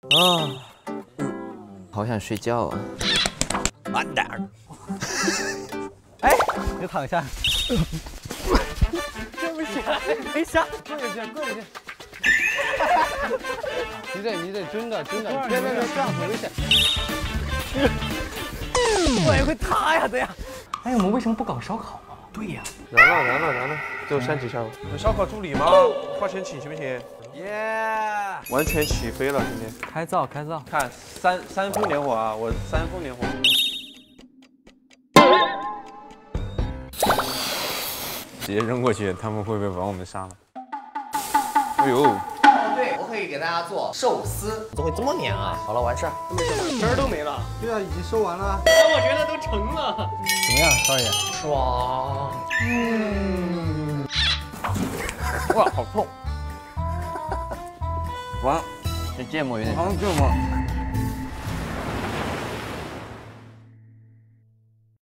啊，好想睡觉啊！ 完蛋！ 哎，你躺下。对不起，没下，跪下去，跪下去。你得真的，别，这样很危险。我也会塌呀，这样。哎，我们为什么不搞烧烤啊？对呀。 燃了，最后删几下。烧烤助理吗？花钱请行不行？ 耶！ 完全起飞了，今天。 开灶。 看三伏连火啊，我3伏连火。 直接扔过去，他们会不会把我们杀了？ 哎呦！ 对，我可以给大家做寿司，怎么会这么黏啊？好了，完事儿。 皮儿都没了。 对啊，已经收完了。 但我觉得都成了。怎么样，少爷？ 爽。 哇，好痛！完， 这芥末有点。 好这么。